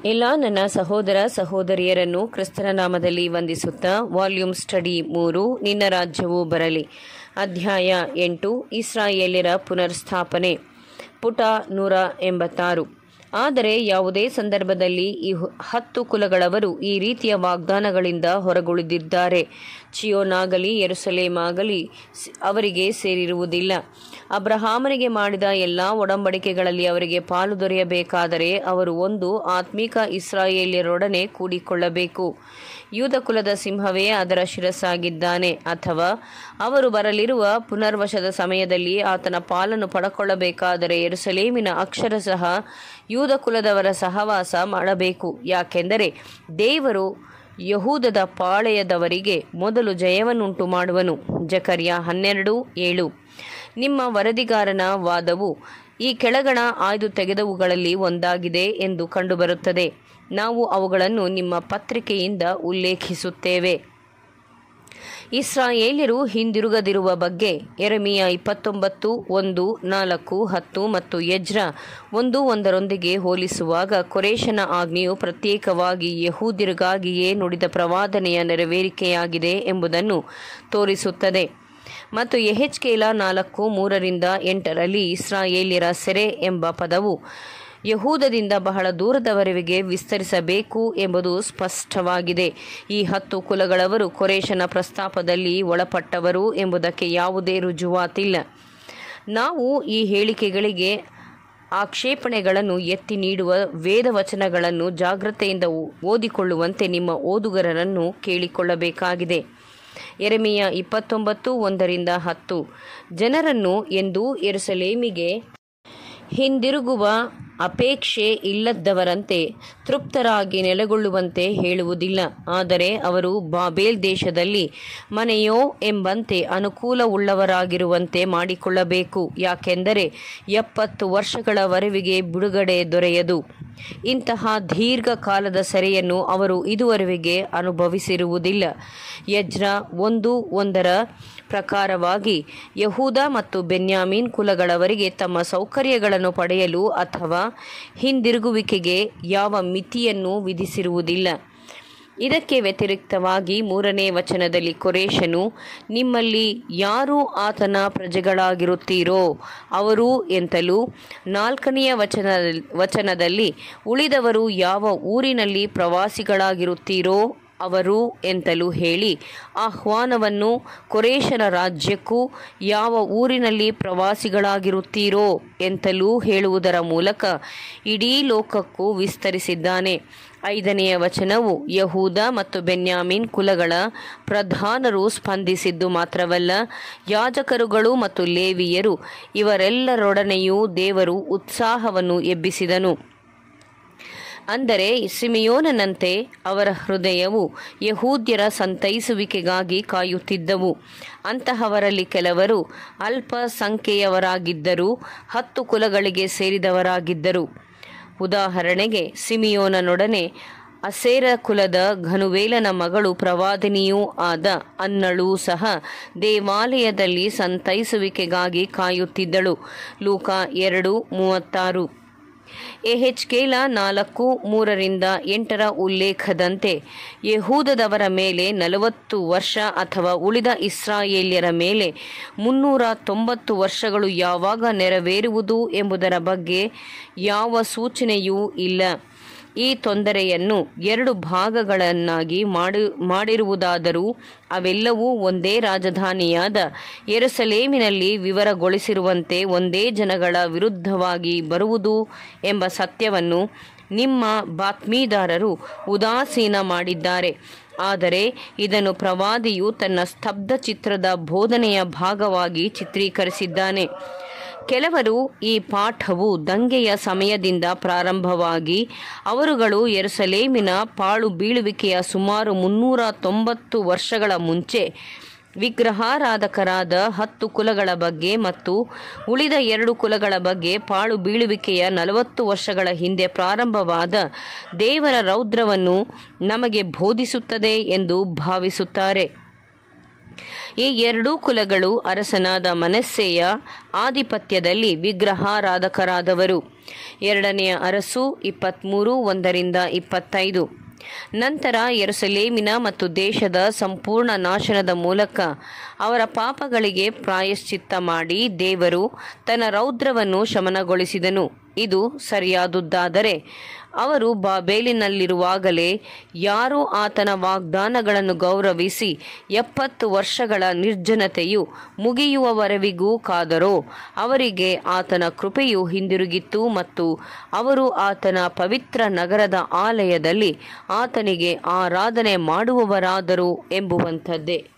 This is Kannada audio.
ಎಲ್ಲ ನನ್ನ ಸಹೋದರ ಸಹೋದರಿಯರನ್ನು ಕ್ರಿಸ್ತನ ನಾಮದಲ್ಲಿ ವಂದಿಸುತ್ತಾ ವಾಲ್ಯೂಮ್ ಸ್ಟಡಿ 3 ನಿನ್ನ ರಾಜ್ಯವು ಬರಲಿ, ಅಧ್ಯಾಯ 8 ಇಸ್ರಾಯೇಲ್ಯರ ಪುನರ್ಸ್ಥಾಪನೆ, ಪುಟ 186. ಆದರೆ ಯಾವುದೇ ಸಂದರ್ಭದಲ್ಲಿ ಈ 10 ಕುಲಗಳವರು ಈ ರೀತಿಯ ವಾಗ್ದಾನಗಳಿಂದ ಹೊರಗುಳಿದಿದ್ದಾರೆ. ಚಿಯೋನಾಗಲಿ ಯೆರೂಸಲೇಮಾಗಲಿ ಅವರಿಗೆ ಸೇರಿರುವುದಿಲ್ಲ. ಅಬ್ರಹಾಮನಿಗೆ ಮಾಡಿದ ಎಲ್ಲ ಒಡಂಬಡಿಕೆಗಳಲ್ಲಿ ಅವರಿಗೆ ಪಾಲು ದೊರೆಯಬೇಕಾದರೆ ಅವರು ಒಂದು ಆತ್ಮಿಕ ಇಸ್ರಾಯೇಲ್ಯರೊಡನೆ ಕೂಡಿಕೊಳ್ಳಬೇಕು. ಯೂದ ಕುಲದ ಸಿಂಹವೇ ಅದರ ಶಿರಸ್ಸಾಗಿದ್ದಾನೆ. ಅಥವಾ ಅವರು ಬರಲಿರುವ ಪುನರ್ವಶದ ಸಮಯದಲ್ಲಿ ಆತನ ಪಾಲನ್ನು ಪಡಕೊಳ್ಳಬೇಕಾದರೆ ಯೆರೂಸಲೇಮಿನ ಅಕ್ಷರಶಃ ಯೂದ ಕುಲದವರ ಸಹವಾಸ ಮಾಡಬೇಕು. ಯಾಕೆಂದರೆ ದೇವರು ಯಹೂದದ ಪಾಳೆಯದವರಿಗೆ ಮೊದಲು ಜಯವನ್ನುಂಟು ಮಾಡುವನು. ಜಕರ್ಯ 12:7. ನಿಮ್ಮ ವರದಿಗಾರನ ವಾದವು ಈ ಕೆಳಗಣ ಆಯ್ದು ತೆಗೆದವುಗಳಲ್ಲಿ ಒಂದಾಗಿದೆ ಎಂದು ಕಂಡುಬರುತ್ತದೆ. ನಾವು ಅವುಗಳನ್ನು ನಿಮ್ಮ ಪತ್ರಿಕೆಯಿಂದ ಉಲ್ಲೇಖಿಸುತ್ತೇವೆ. ಇಸ್ರಾಯೇಲ್ಯರು ಹಿಂದಿರುಗದಿರುವ ಬಗ್ಗೆ ಯೆರೆಮೀಯ 29:1, 4, 10 ಮತ್ತು ಎಜ್ರ 1:1 ಹೋಲಿಸುವಾಗ ಕೊರೇಶನ ಆಜ್ಞೆಯು ಪ್ರತ್ಯೇಕವಾಗಿ ಯಹೂದ್ಯರಿಗಾಗಿಯೇ ನುಡಿದ ಪ್ರವಾದನೆಯ ನೆರವೇರಿಕೆಯಾಗಿದೆ ಎಂಬುದನ್ನು ತೋರಿಸುತ್ತದೆ. ಮತ್ತು ಯೆಹೆಜ್ಕೇಲ 4:3-8 ಇಸ್ರಾಯೇಲ್ಯರ ಸೆರೆ ಎಂಬ ಪದವು ಯಹೂದದಿಂದ ಬಹಳ ದೂರದವರೆಗೆ ವಿಸ್ತರಿಸಬೇಕು ಎಂಬುದು ಸ್ಪಷ್ಟವಾಗಿದೆ. ಈ 10 ಕುಲಗಳವರು ಕೊರೇಶನ ಪ್ರಸ್ತಾಪದಲ್ಲಿ ಒಳಪಟ್ಟವರು ಎಂಬುದಕ್ಕೆ ಯಾವುದೇ ರುಜುವಾತಿಲ್ಲ. ನಾವು ಈ ಹೇಳಿಕೆಗಳಿಗೆ ಆಕ್ಷೇಪಣೆಗಳನ್ನು ಎತ್ತಿ ನೀಡುವ ವೇದವಚನಗಳನ್ನು ಜಾಗ್ರತೆಯಿಂದ ಓದಿಕೊಳ್ಳುವಂತೆ ನಿಮ್ಮ ಓದುಗರನ್ನು ಕೇಳಿಕೊಳ್ಳಬೇಕಾಗಿದೆ. ಯೆರೆಮೀಯ 29:1-10 ಜನರನ್ನು ಎಂದೂ ಯೆರೂಸಲೇಮಿಗೆ ಹಿಂದಿರುಗುವ ಅಪೇಕ್ಷೆ ಇಲ್ಲದವರಂತೆ ತೃಪ್ತರಾಗಿ ನೆಲೆಗೊಳ್ಳುವಂತೆ ಹೇಳುವುದಿಲ್ಲ. ಆದರೆ ಅವರು ಬಾಬೇಲ್ ದೇಶದಲ್ಲಿ ಮನೆಯೋ ಎಂಬಂತೆ ಅನುಕೂಲವುಳ್ಳವರಾಗಿರುವಂತೆ ಮಾಡಿಕೊಳ್ಳಬೇಕು. ಯಾಕೆಂದರೆ 70 ವರ್ಷಗಳವರೆಗೆ ಬಿಡುಗಡೆ ದೊರೆಯದು. ಇಂತಹ ದೀರ್ಘಕಾಲದ ಸೆರೆಯನ್ನು ಅವರು ಇದುವರೆಗೆ ಅನುಭವಿಸಿರುವುದಿಲ್ಲ. ಎಜ್ರ 1:1 ಪ್ರಕಾರವಾಗಿ ಯಹೂದ ಮತ್ತು ಬೆನ್ಯಾಮೀನ್ ಕುಲಗಳವರಿಗೆ ತಮ್ಮ ಸೌಕರ್ಯಗಳನ್ನು ಪಡೆಯಲು ಅಥವಾ ಹಿಂದಿರುಗುವಿಕೆಗೆ ಯಾವ ಮಿತಿಯನ್ನು ವಿಧಿಸಿರುವುದಿಲ್ಲ. ಇದಕ್ಕೆ ವ್ಯತಿರಿಕ್ತವಾಗಿ 3ನೇ ವಚನದಲ್ಲಿ ಕೊರೇಶನು, ನಿಮ್ಮಲ್ಲಿ ಯಾರು ಆತನ ಪ್ರಜೆಗಳಾಗಿರುತ್ತೀರೋ ಅವರು ಎಂತಲೂ, 4ನೇ ವಚನದಲ್ಲಿ ಉಳಿದವರು ಯಾವ ಊರಿನಲ್ಲಿ ಪ್ರವಾಸಿಗಳಾಗಿರುತ್ತೀರೋ ಅವರು ಎಂತಲೂ ಹೇಳಿ ಆಹ್ವಾನವನ್ನು ಕೊರೇಶನ ರಾಜ್ಯಕ್ಕೂ ಯಾವ ಊರಿನಲ್ಲಿ ಪ್ರವಾಸಿಗಳಾಗಿರುತ್ತೀರೋ ಎಂತಲೂ ಹೇಳುವುದರ ಮೂಲಕ ಇಡೀ ಲೋಕಕ್ಕೂ ವಿಸ್ತರಿಸಿದ್ದಾನೆ. 5ನೇ ವಚನವು ಯಹೂದ ಮತ್ತು ಬೆನ್ಯಾಮೀನ್ ಕುಲಗಳ ಪ್ರಧಾನರು ಸ್ಪಂದಿಸಿದ್ದು ಮಾತ್ರವಲ್ಲ, ಯಾಜಕರುಗಳು ಮತ್ತು ಲೇವಿಯರು ಇವರೆಲ್ಲರೊಡನೆಯೂ ದೇವರು ಉತ್ಸಾಹವನ್ನು ಎಬ್ಬಿಸಿದನು. ಅಂದರೆ ಸಿಮೆಯೋನನಂತೆ ಅವರ ಹೃದಯವು ಯಹೂದ್ಯರ ಸಂತೈಸುವಿಕೆಗಾಗಿ ಕಾಯುತ್ತಿದ್ದವು. ಅಂತಹವರಲ್ಲಿ ಕೆಲವರು ಅಲ್ಪಸಂಖ್ಯೆಯವರಾಗಿದ್ದರೂ 10 ಕುಲಗಳಿಗೆ ಸೇರಿದವರಾಗಿದ್ದರು. ಉದಾಹರಣೆಗೆ ಸಿಮೆಯೋನನೊಡನೆ ಅಸೇರ ಕುಲದ ಘನುವೇಲನ ಮಗಳು ಪ್ರವಾದಿನಿಯೂ ಆದ ಅನ್ನಳೂ ಸಹ ದೇವಾಲಯದಲ್ಲಿ ಸಂತೈಸುವಿಕೆಗಾಗಿ ಕಾಯುತ್ತಿದ್ದಳು. ಲೂಕ 2:36. ಯೆಹೆಜ್ಕೇಲ 4:3-8 ಉಲ್ಲೇಖದಂತೆ ಯಹೂದದವರ ಮೇಲೆ 40 ವರ್ಷ ಅಥವಾ ಉಳಿದ ಇಸ್ರಾಯೇಲ್ಯರ ಮೇಲೆ 390 ವರ್ಷಗಳು ಯಾವಾಗ ನೆರವೇರುವುದು ಎಂಬುದರ ಬಗ್ಗೆ ಯಾವ ಸೂಚನೆಯೂ ಇಲ್ಲ. ಈ ತೊಂದರೆಯನ್ನು 2 ಭಾಗಗಳನ್ನಾಗಿ ಮಾಡಿರುವುದಾದರೂ ಅವೆಲ್ಲವೂ ಒಂದೇ ರಾಜಧಾನಿಯಾದ ಯೆರೂಸಲೇಮಿನಲ್ಲಿ ವಿವರಗೊಳಿಸಿರುವಂತೆ ಒಂದೇ ಜನಗಳ ವಿರುದ್ಧವಾಗಿ ಬರುವುದು ಎಂಬ ಸತ್ಯವನ್ನು ನಿಮ್ಮ ಬಾತ್ಮೀದಾರರು ಉದಾಸೀನ ಮಾಡಿದ್ದಾರೆ. ಆದರೆ ಇದನ್ನು ಪ್ರವಾದಿಯು ತನ್ನ ಸ್ತಬ್ಧ ಚಿತ್ರದ ಬೋಧನೆಯ ಭಾಗವಾಗಿ ಚಿತ್ರೀಕರಿಸಿದ್ದಾನೆ. ಕೆಲವರು ಈ ಪಾಠವು ದಂಗೆಯ ಸಮಯದಿಂದ ಪ್ರಾರಂಭವಾಗಿ ಅವರುಗಳು ಯೆರೂಸಲೇಮಿನ ಪಾಳು ಬೀಳುವಿಕೆಯ ಸುಮಾರು 390 ವರ್ಷಗಳ ಮುಂಚೆ ವಿಗ್ರಹಾರಾಧಕರಾದ 10 ಕುಲಗಳ ಬಗ್ಗೆ ಮತ್ತು ಉಳಿದ 2 ಕುಲಗಳ ಬಗ್ಗೆ ಪಾಳು ಬೀಳುವಿಕೆಯ 40 ವರ್ಷಗಳ ಹಿಂದೆ ಪ್ರಾರಂಭವಾದ ದೇವರ ರೌದ್ರವನ್ನು ನಮಗೆ ಬೋಧಿಸುತ್ತದೆ ಎಂದು ಭಾವಿಸುತ್ತಾರೆ. ಈ 2 ಕುಲಗಳು ಅರಸನಾದ ಮನಸ್ಸೆಯ ಆಧಿಪತ್ಯದಲ್ಲಿ ವಿಗ್ರಹಾರಾಧಕರಾದವರು. ಎರಡನೆಯ ಅರಸು 23:1-25. ನಂತರ ಯೆರೂಸಲೇಮಿನ ಮತ್ತು ದೇಶದ ಸಂಪೂರ್ಣ ನಾಶನದ ಮೂಲಕ ಅವರ ಪಾಪಗಳಿಗೆ ಪ್ರಾಯಶ್ಚಿತ್ತ ಮಾಡಿ ದೇವರು ತನ್ನ ರೌದ್ರವನ್ನು ಶಮನಗೊಳಿಸಿದನು. ಇದು ಸರಿಯಾದುದಾದರೆ ಅವರು ಬಾಬೇಲಿನಲ್ಲಿರುವಾಗಲೇ ಯಾರು ಆತನ ವಾಗ್ದಾನಗಳನ್ನು ಗೌರವಿಸಿ 70 ವರ್ಷಗಳ ನಿರ್ಜನತೆಯು ಮುಗಿಯುವವರೆವಿಗೂ ಕಾದರೋ ಅವರಿಗೆ ಆತನ ಕೃಪೆಯು ಹಿಂದಿರುಗಿತ್ತು ಮತ್ತು ಅವರು ಆತನ ಪವಿತ್ರ ನಗರದ ಆಲಯದಲ್ಲಿ ಆತನಿಗೆ ಆರಾಧನೆ ಮಾಡುವವರಾದರು ಎಂಬುವಂಥದ್ದೇ.